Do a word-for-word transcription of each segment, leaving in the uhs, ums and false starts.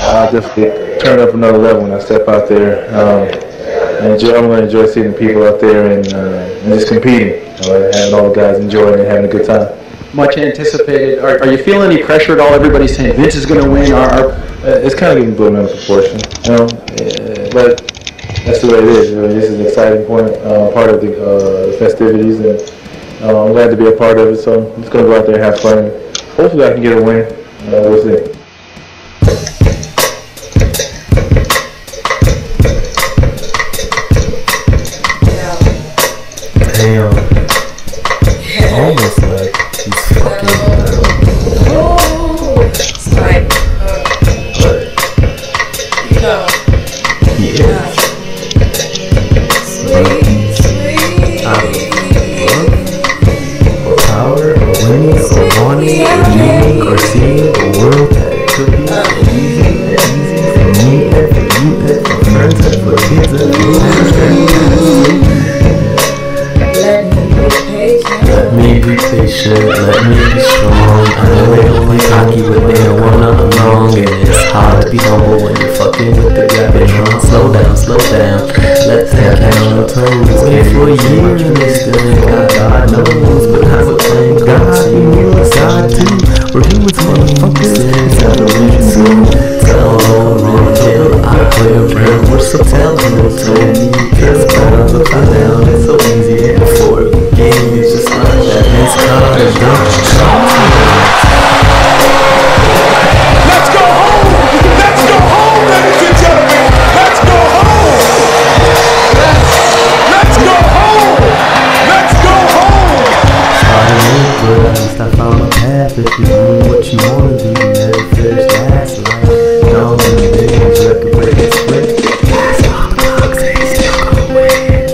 I'll definitely turn up another level when I step out there. Um, and enjoy, I'm going to enjoy seeing the people out there and, uh, and just competing, you know, having all the guys enjoying and having a good time. Much anticipated. Are, are you feeling any pressure at all? Everybody's saying Vince is going to win. Are, are, uh, it's kind of getting blown out of proportion, you know, uh, but that's the way it is. You know, this is an exciting point, uh, part of the, uh, the festivities, and uh, I'm glad to be a part of it. So I'm just going to go out there and have fun. Hopefully I can get a win. Uh, we'll see. Damn. Almost like he's fucking. Oh, it's like, uh, you know. Yeah. Sweet, sweet. Or power, or winning, or wanting, or dreaming, or seeing the world that it could be. Easy, easy for me, and for you, and for friends, and for kids, and for parents. Let me be patient, let me be strong. I know they only cocky when they don't wanna belong. And it's hard to be humble when you're fucking with the grabbing wrong. Slow down, slow down, let that count on the toes. Wait for a year and they still ain't got God knows. But I'm playing God, so you need a God too. We're humans, motherfuckers, it's not a reason to tell all real till I play a prayer. We're so talented, so we cause I'm upside down. It's so easy and for a game, it's just like that. It's called a dump. Let's go home! Let's go home, ladies and gentlemen! Let's go home! Let's go home! Let's go home! Started it, but at least I found my path. If you do what you wanna do, you never finish last life. Don't do things, record break and split. That's all the dogs say, still gon' win.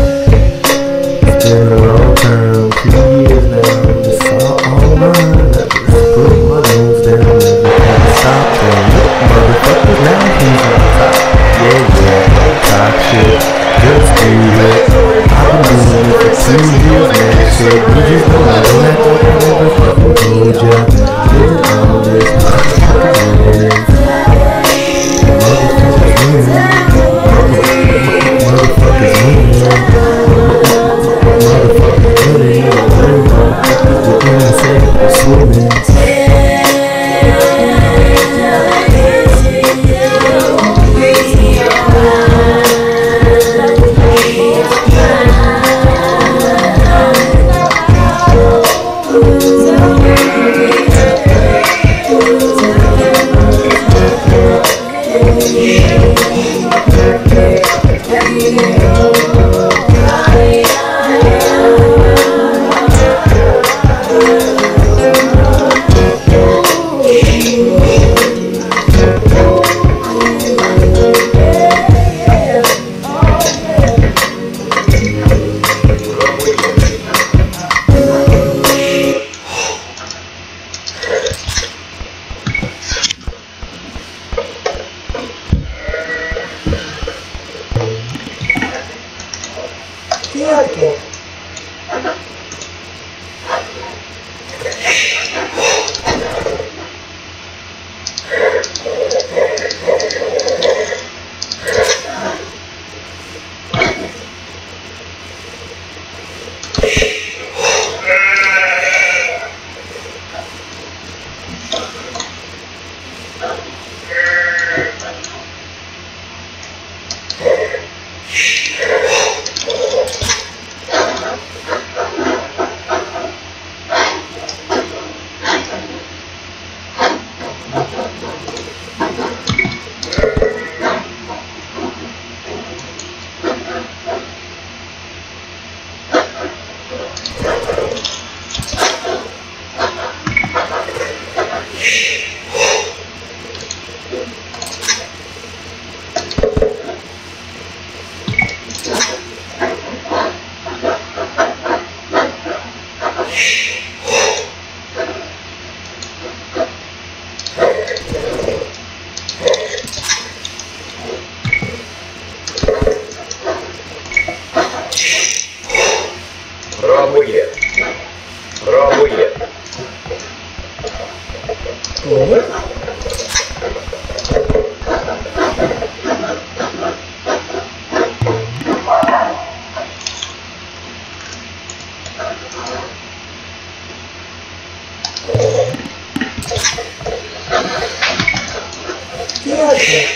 It's been a long time, two years now. It's all online. I just put my nose down, never had to stop. And look, motherfuckers, now he's on top. Yeah, yeah, don't talk shit, just do it. I've been doing it for two years now, shit. You just know I don't have to never fucking told ya. Get on this motherfucking win. Motherfuckers win. Motherfuckers win. Motherfuckers winning. Motherfuckers within the same for swimming. Пробует. Пробует. Perfect.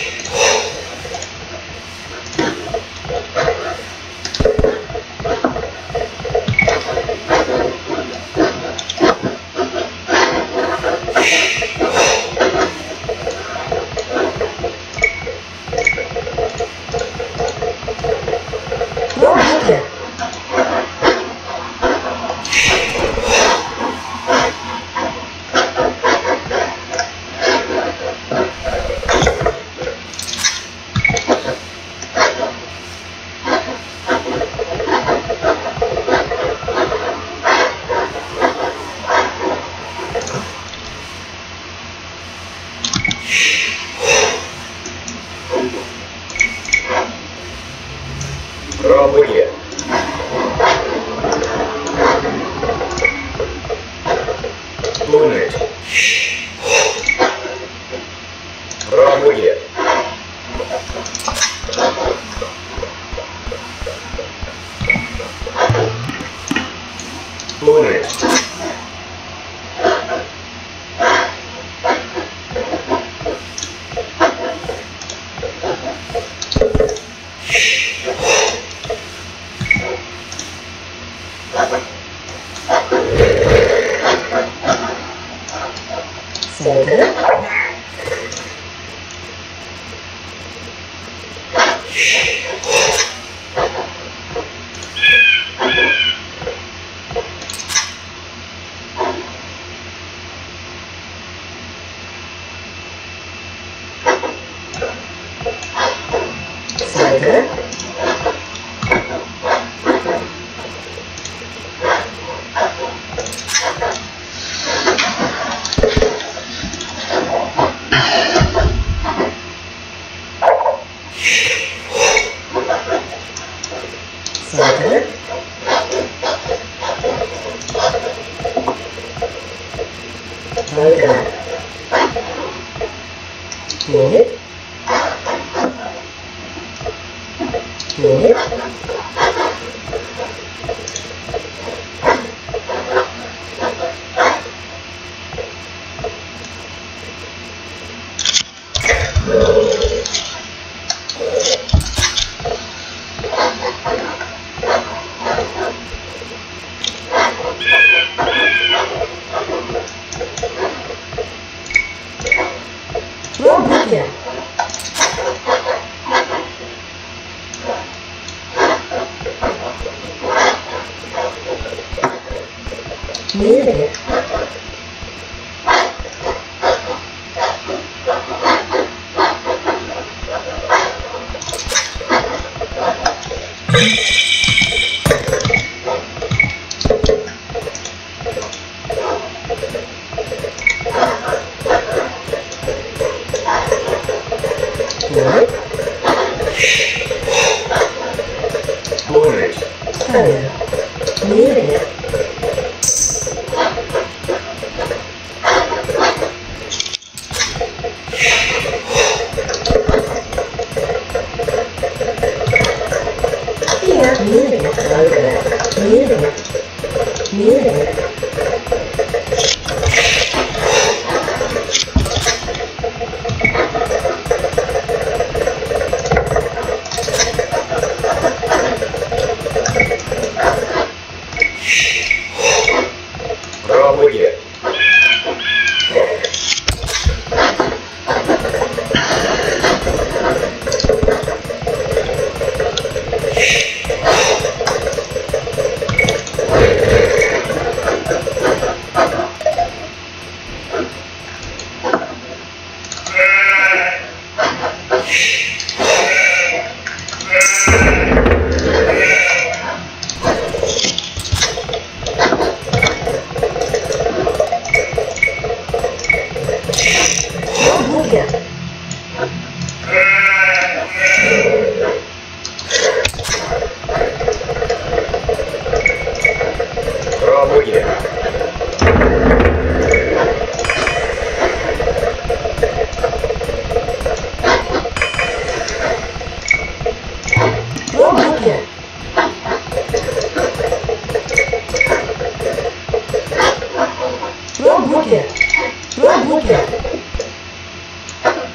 Пробуйте. Туннель. Пробуйте. Туннель. Center. Center. Center. Diagonal. Unit. Unit. Пробуйте. Мере. Unit. Туннель. Камера. Мере. Here. Мере. Diagonal. Мере. Мере. Пробуйте. Пробуйте. Пробуйте. Пробуйте. Пробуйте. Пробуйте.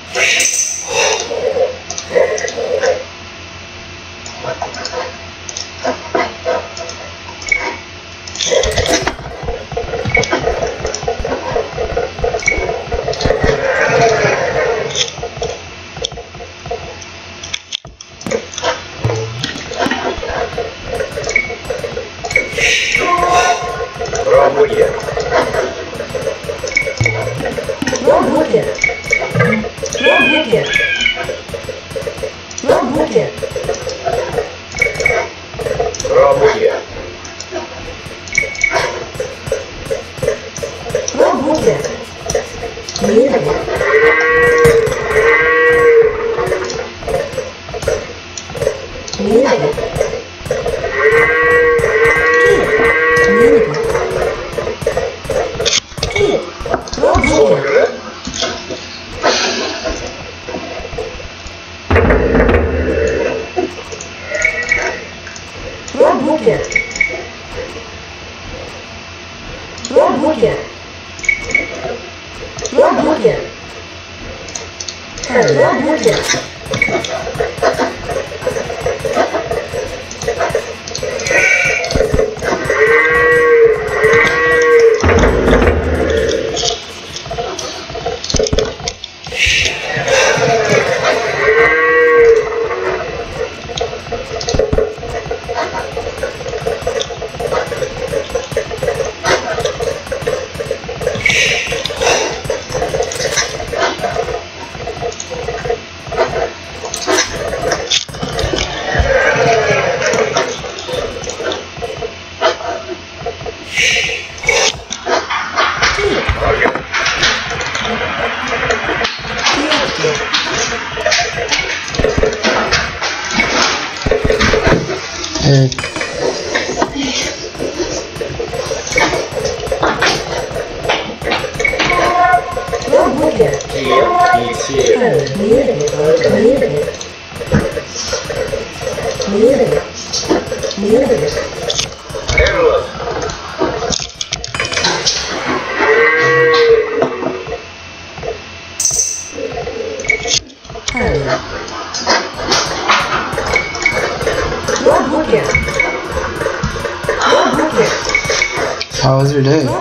How was your day?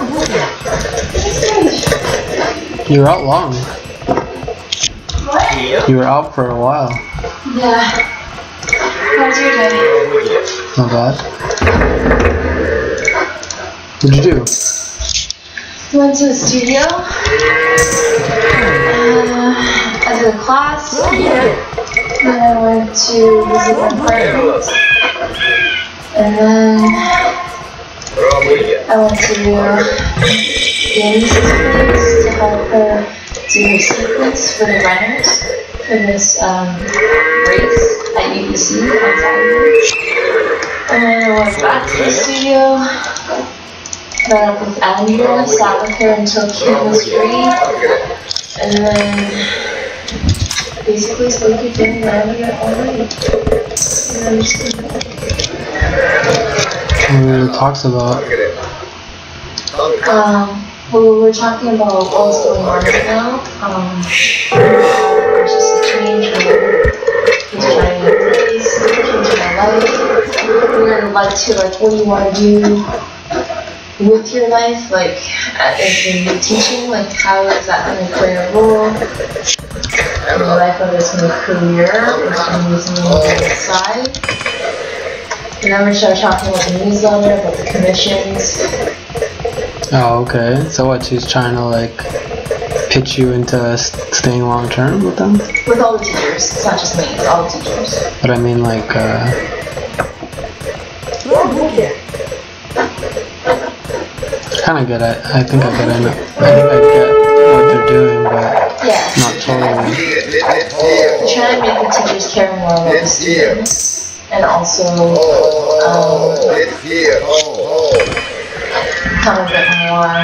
You were out long. What? You were out for a while. Yeah. How was your day? Not bad. What'd you do? Went to the studio. Uh, I did a class. Then I went to visit my friends. And then I went to Danny's place to help her do her sequence for the runners for this um, race at U B C on Saturday. And then I went back to the studio, met up with Andrea, sat with her until Kim was free, and then basically spoke with Danny earlier already. And then just came back. What were the talks about? Um, well, we were talking about what's going on right now. Um, there's just a change where he's trying to place, change my life. We're gonna like to like, what do you want to do with your life? Like, as in teaching, like, how is that going to play a role in your life, whether it's in your career or something using it on the side? And then we started talking about the newsletter, about the commissions. Oh, okay. So what, she's trying to like pitch you into s- staying long term with them? With all the teachers, it's not just me, it's all the teachers. But I mean like, uh... kinda get it. I think I get it. I think I get what they're doing, but Yeah. not totally. We're trying to make the teachers care more about the students. And also, um, become a bit more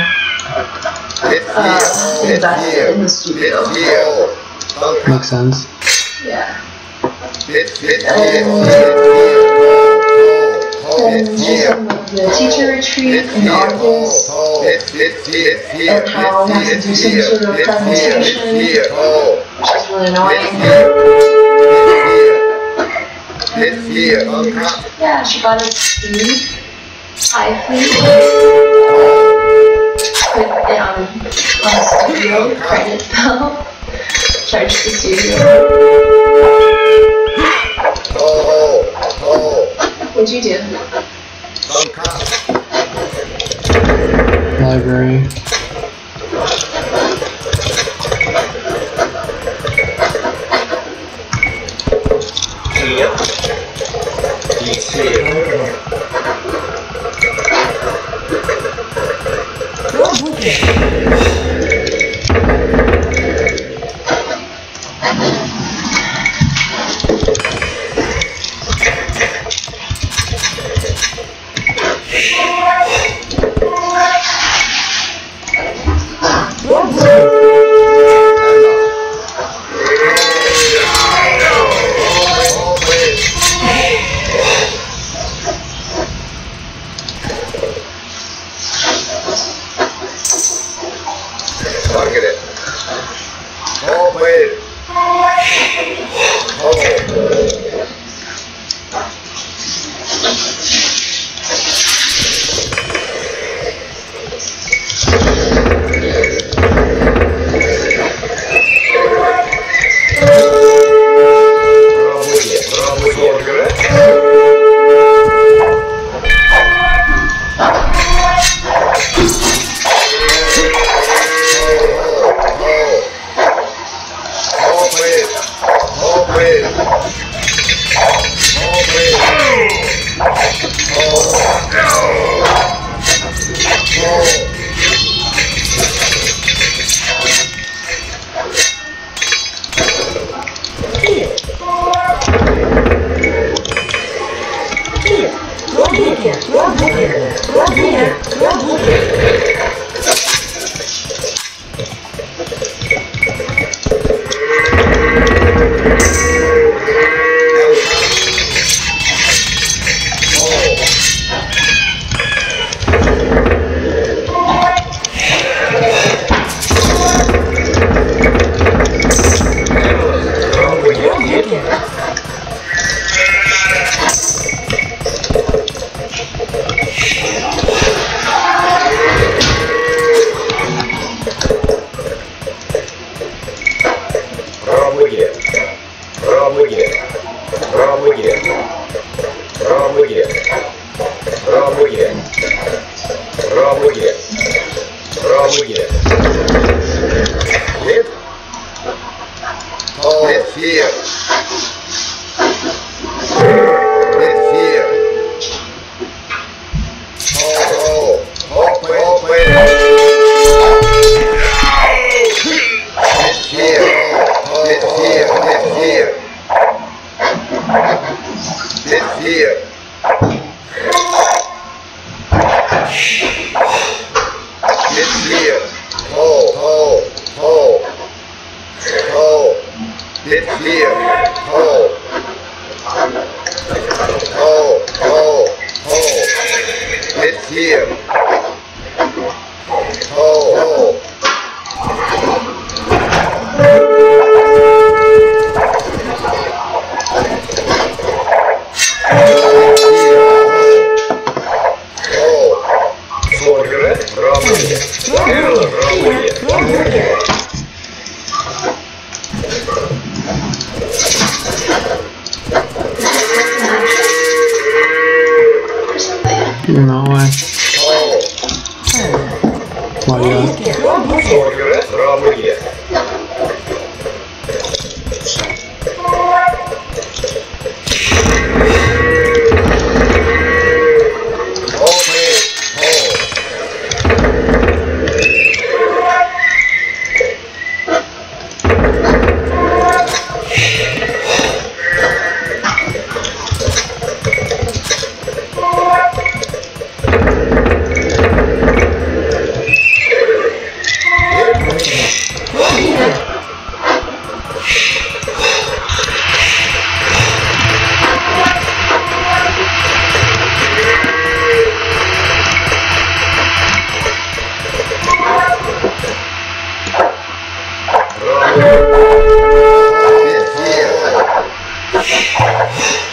uh, invested in the studio. Makes sense. Yeah. And then she's done with the teacher retreat in August, and how I have to do some sort of presentation, which is really annoying. Yeah, she got a food, Thai food, put it on, on a studio credit bill, charge the studio. What'd you do? Library. Open. No way. What do you Yeah.